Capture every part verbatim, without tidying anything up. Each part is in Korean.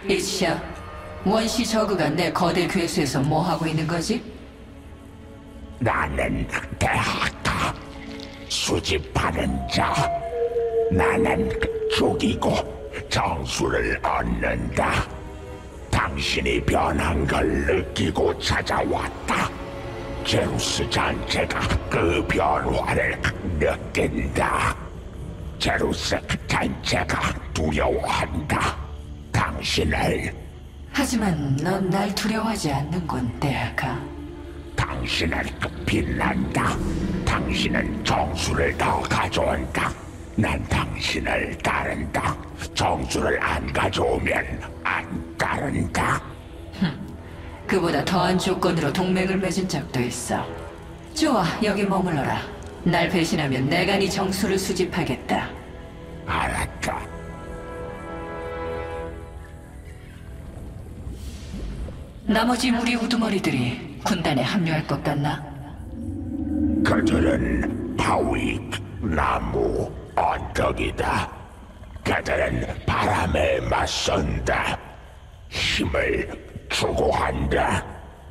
이치야, 원시 저그가 내 거대 괴수에서 뭐 하고 있는 거지? 나는 대학가 수집하는 자. 나는 죽이고 정수를 얻는다. 당신이 변한 걸 느끼고 찾아왔다. 제루스 전체가 그 변화를 느낀다. 제루스 전체가 두려워한다. 당신을. 하지만 넌 날 두려워하지 않는군, 대학가. 당신은 빛난다. 당신은 정수를 더 가져온다. 난 당신을 따른다. 정수를 안 가져오면 안 따른다. 그보다 더한 조건으로 동맹을 맺은 적도 있어. 좋아, 여기 머물러라. 날 배신하면 내가 네 정수를 수집하겠다. 알았다. 나머지 우리 우두머리들이 군단에 합류할 것 같나? 그들은 바위, 나무, 언덕이다. 그들은 바람에 맞선다. 힘을 추구한다.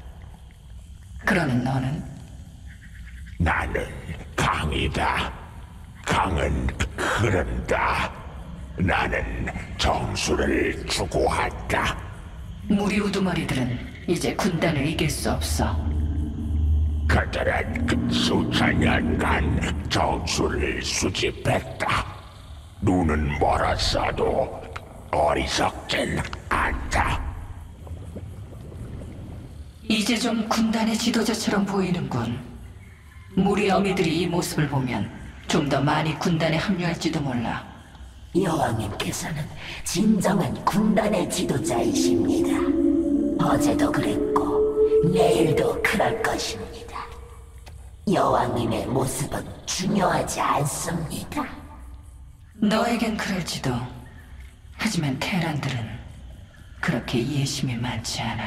그러는 너는? 나는 강이다. 강은 흐른다. 나는 정수를 추구한다. 우리 우두머리들은 이제 군단을 이길 수 없어. 그들은 수천 년간 정수를 수집했다. 눈은 멀었어도 어리석진 않다. 이제 좀 군단의 지도자처럼 보이는군. 무리 어미들이 이 모습을 보면 좀 더 많이 군단에 합류할지도 몰라. 여왕님께서는 진정한 군단의 지도자이십니다. 어제도 그랬고 내일도 그럴 것입니다. 여왕님의 모습은 중요하지 않습니다. 너에겐 그럴지도. 하지만 테란들은 그렇게 이해심이 많지 않아.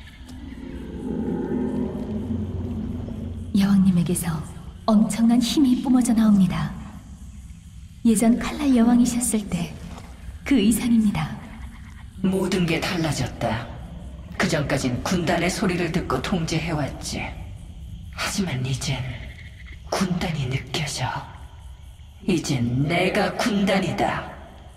여왕님에게서 엄청난 힘이 뿜어져 나옵니다. 예전 칼날 여왕이셨을 때 그 이상입니다. 모든 게 달라졌다. 그전까진 군단의 소리를 듣고 통제해왔지. 하지만 이젠 군단이 느껴져. 이젠 내가 군단이다.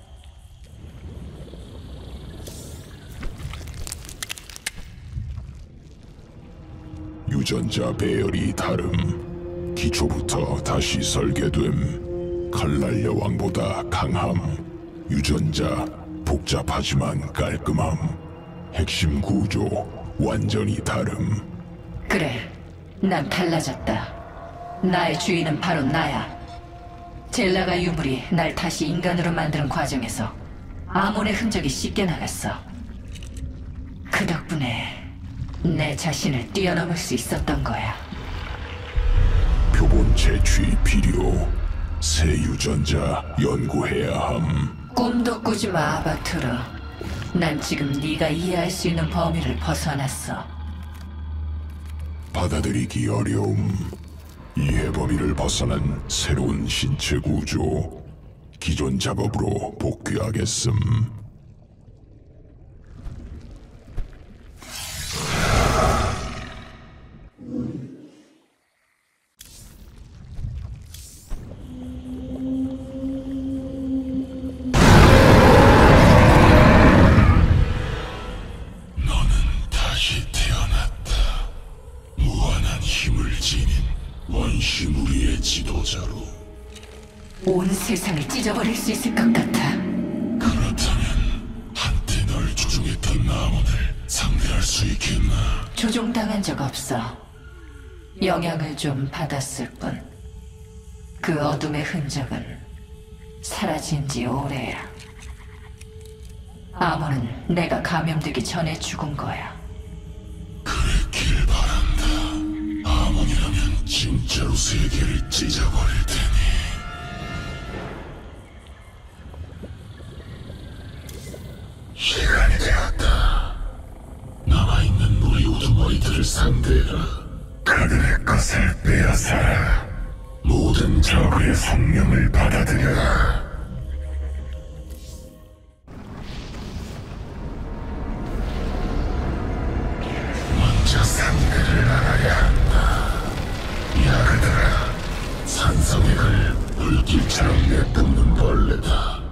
유전자 배열이 다름. 기초부터 다시 설계됨. 칼날 여왕보다 강함. 유전자 복잡하지만 깔끔함. 핵심 구조 완전히 다름. 그래, 난 달라졌다. 나의 주인은 바로 나야. 젤라가 유물이 날 다시 인간으로 만드는 과정에서 아몬의 흔적이 씻겨 나갔어. 그 덕분에 내 자신을 뛰어넘을 수 있었던 거야. 표본 채취 필요. 새 유전자 연구해야 함. 꿈도 꾸지 마, 아바투르. 난 지금 네가 이해할 수 있는 범위를 벗어났어. 받아들이기 어려움. 이해 범위를 벗어난 새로운 신체 구조. 기존 작업으로 복귀하겠음. 온 세상을 찢어버릴 수 있을 것 같아. 그렇다면 한때 널 조종했던 나무를 상대할 수 있겠나? 조종당한 적 없어. 영향을 좀 받았을 뿐. 그 어둠의 흔적은 사라진 지 오래야. 아몬은 내가 감염되기 전에 죽은 거야. 그랬길 바란다. 아몬이라면 진짜로 세계를 찢어버릴 테니. 시간이 되었다. 남아있는 우리 우두머리들을 상대해라. 그들의 것을 빼앗아라. 모든 적의 성명을 받아들여라. 벌처럼 내뿜는 벌레다.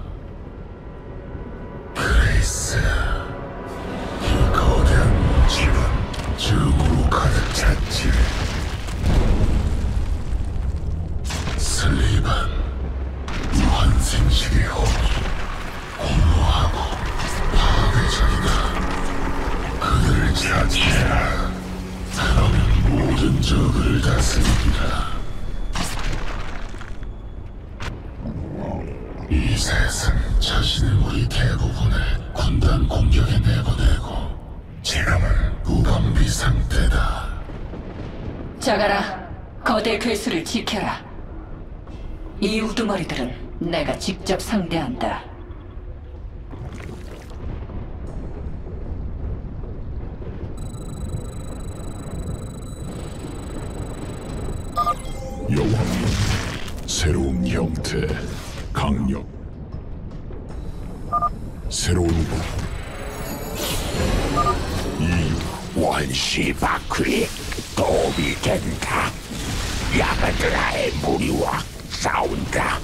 그레이스, 이 거대한 집은 증오로 가득 찼지. 슬리반, 환생식의 혼이 공허하고 파괴적이다. 그들을 차지해라. 그러면 모든 적을 다스리리라. 이 셋은 자신의 무리 대부분을 군단 공격에 내보내고 지금은 무방비 상태다. 자가라, 거대 괴수를 지켜라. 이 우두머리들은 내가 직접 상대한다. 여왕님, 새로운 형태, 강력, 새로운 법, 이유, 원시 바퀴 도움이 된다. 야가드라의 무리와 싸운다.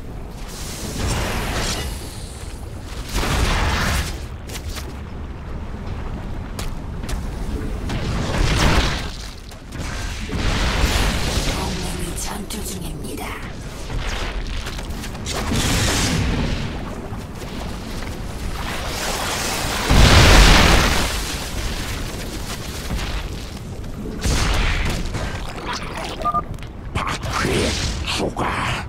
동맹이 전투 중입니다. 바퀴 추가.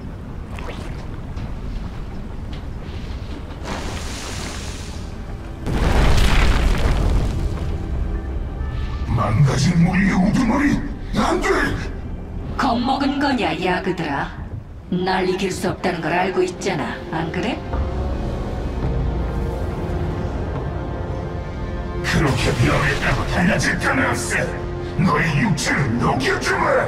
망가진 무리의 우두머리, 안 돼! 겁먹은 거냐, 야그들아? 날 이길 수 없다는 걸 알고 있잖아, 안 그래? 그렇게 병했다고 달라질 건 없어. 너의 육체를 녹여주마.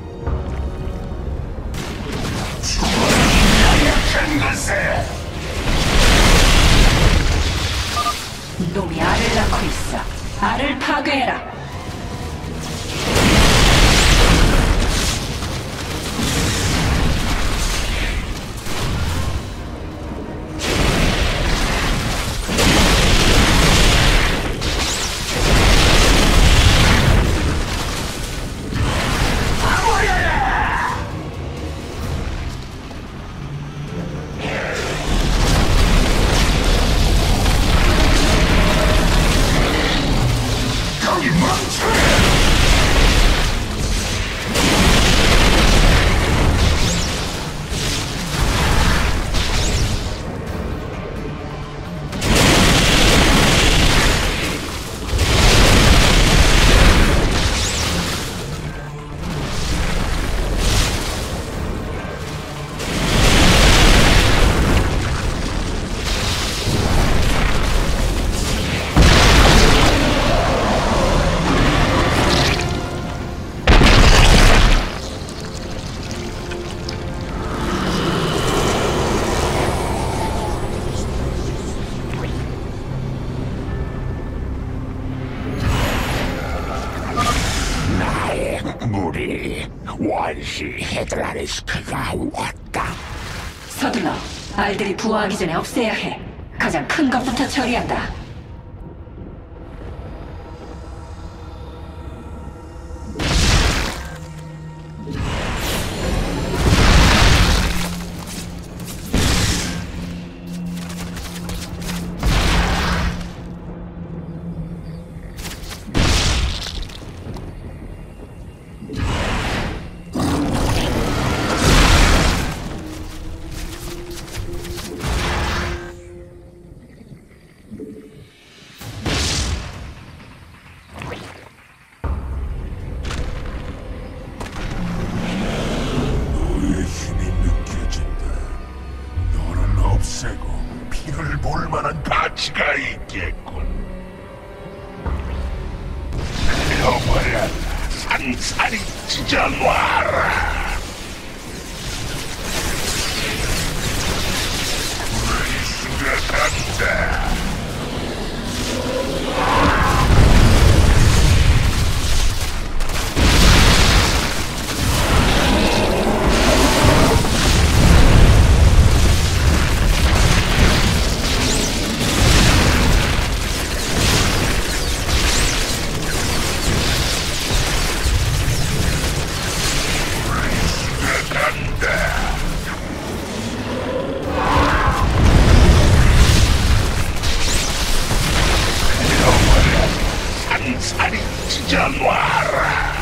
죽어라, 나약한 것에. 놈이 알을 낳고 있어. 알을 파괴해라. 거기 멈춰! 나의 무리 원시 헤드라리스크가 왔다. 서둘러. 알들이 부화하기 전에 없애야 해. 가장 큰 것부터 처리한다. 너의 힘이 느껴진다. 너는 없애고 피를 볼 만한 가치가 있겠군. 흘려버려라. 산산이 찢어놔라. 브레이스가 간다. 살이 찢어놔라.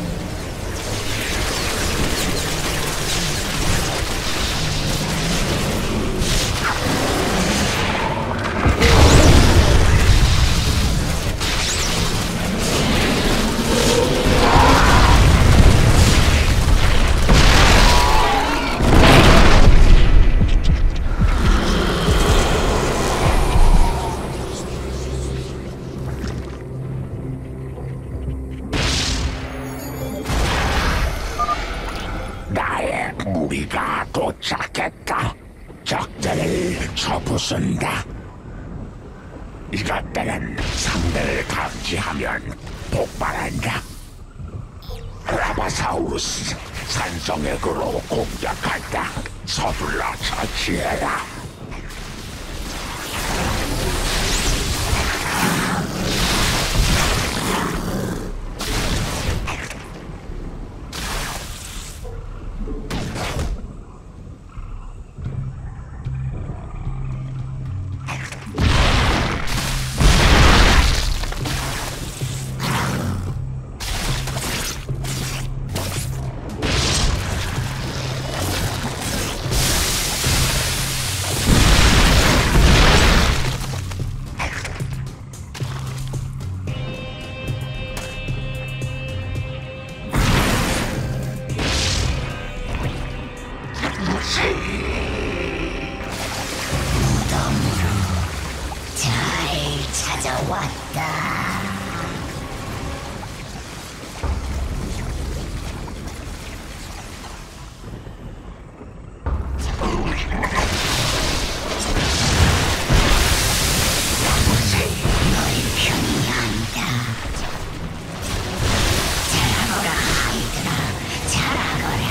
나의 무리가 도착했다. 적들을 쳐부순다. 이것들은 상대를 감지하면 폭발한다. 라바사우루스 산성액으로 공격한다. 서둘러 처치해라. 잘 찾아왔다. 너희 편이 아니다. 자라거라 아이들아, 자라거라.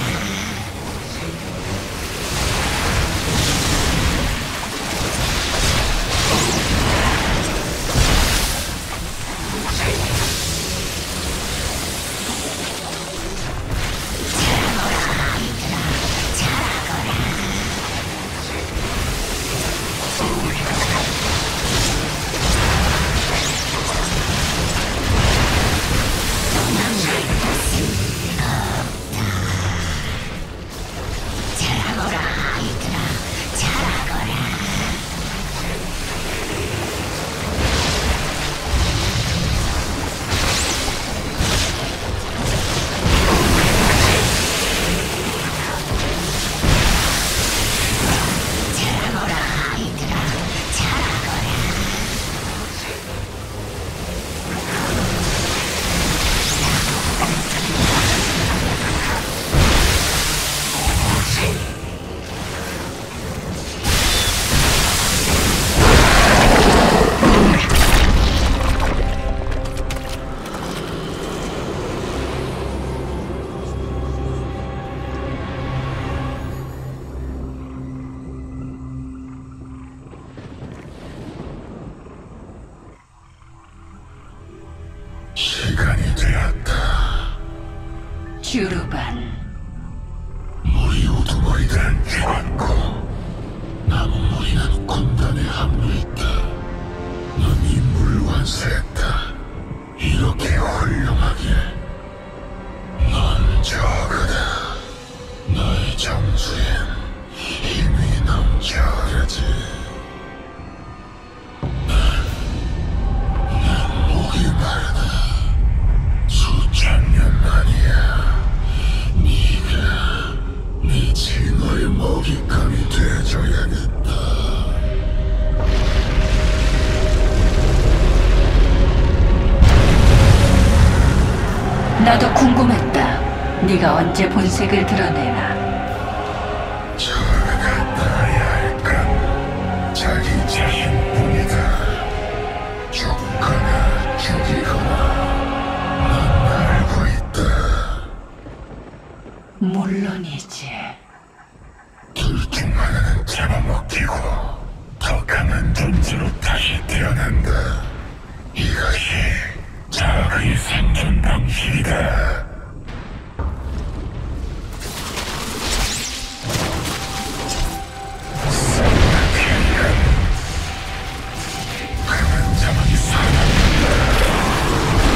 자라거라 아이들아, 자라거라. 자라거라 아이들아, 자라거라. 시간이 되었다. 슈루반, 우리 우두머리들은 죽었고 남은 무리는 군단에 합류했다. 넌 임무를 완수했다. 이렇게 훌륭하게 넌 저거다. 너의 정수엔 힘이 넘쳐 흐르지. 난 목이 마르다. 수천 년 만이야. 네가 네 징어의 먹잇감이 돼줘야겠다. 나도 궁금했다. 네가 언제 본색을 드러내나. 저가 따야 할 건 자기 자신뿐이다. 죽거나 죽이거나 넌 알고 있다. 물론이지. 둘 중 하나는 잡아먹히고 더 강한 존재로 다시 태어난다. 이것이 자아의 생존 방식이다. 강한 자만이 살아남는다.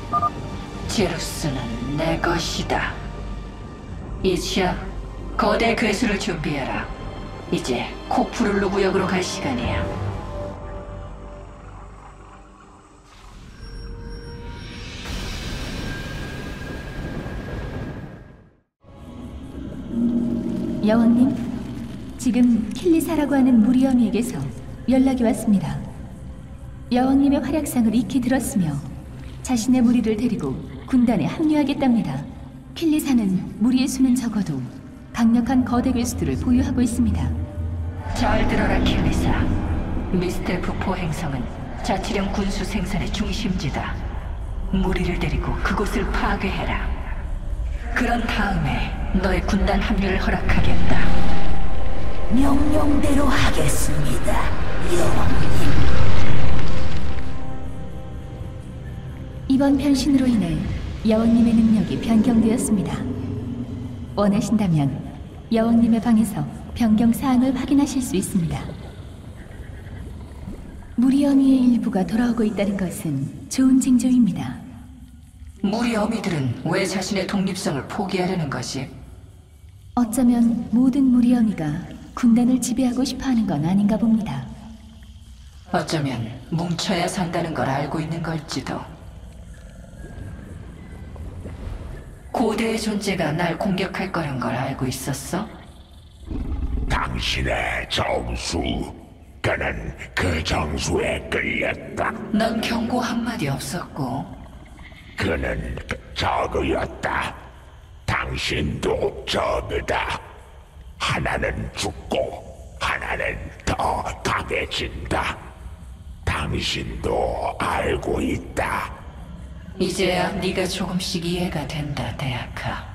제루스는 내 것이다. 이치야, 거대 괴수를 준비해라. 이제 코프룰루 구역으로 갈 시간이야. 여왕님, 지금 킬리사라고 하는 무리엄에게서 연락이 왔습니다. 여왕님의 활약상을 익히 들었으며 자신의 무리를 데리고 군단에 합류하겠답니다. 킬리사는 무리의 수는 적어도 강력한 거대 괴수들을 보유하고 있습니다. 잘 들어라, 킬리사. 미스테프 포행성은 자치령 군수 생산의 중심지다. 무리를 데리고 그곳을 파괴해라. 그런 다음에 너의 군단 합류를 허락하겠다. 명령대로 하겠습니다, 여왕님. 이번 변신으로 인해 여왕님의 능력이 변경되었습니다. 원하신다면 여왕님의 방에서 변경 사항을 확인하실 수 있습니다. 무리 어미의 일부가 돌아오고 있다는 것은 좋은 징조입니다. 무리 어미들은 왜 자신의 독립성을 포기하려는 거지? 어쩌면 모든 무리 어미가 군단을 지배하고 싶어하는 건 아닌가 봅니다. 어쩌면 뭉쳐야 산다는 걸 알고 있는 걸지도. 고대의 존재가 날 공격할 거란 걸 알고 있었어? 당신의 정수, 그는 그 정수에 끌렸다. 넌 경고 한마디 없었고. 그는 저그였다. 당신도 저그다. 하나는 죽고 하나는 더 강해진다. 당신도 알고 있다. 이제야 네가 조금씩 이해가 된다, 대학하.